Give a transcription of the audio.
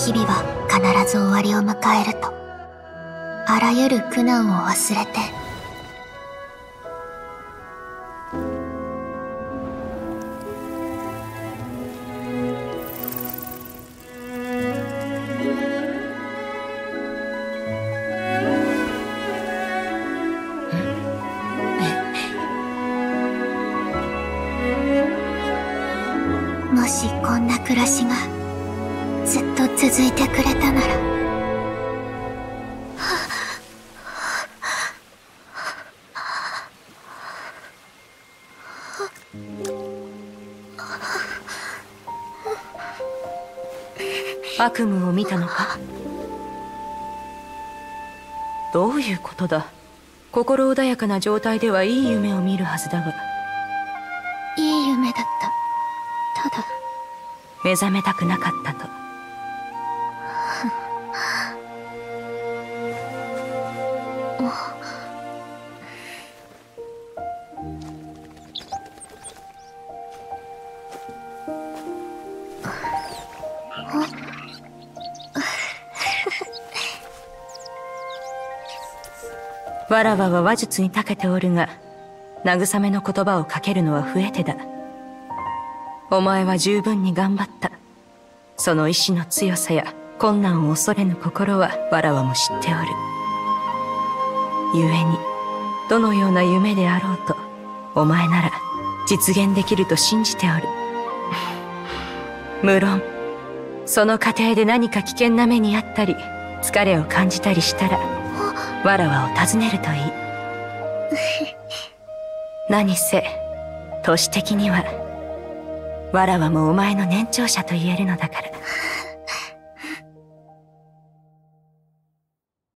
日々は必ず終わりを迎えると、あらゆる苦難を忘れて、もしこんな暮らしがずっと続いてくれたなら。 悪夢を見たのか？どういうことだ。心穏やかな状態ではいい夢を見るはずだが。 いい夢だった。ただ目覚めたくなかったと。わらわは話術に長けておるが、慰めの言葉をかけるのは不得手だ。お前は十分に頑張った。その意志の強さや困難を恐れぬ心はわらわも知っておる。故にどのような夢であろうと、お前なら実現できると信じておる。無論その過程で何か危険な目にあったり疲れを感じたりしたら、わらわを訪ねるといい。何せ年的にはわらわもお前の年長者と言えるのだから。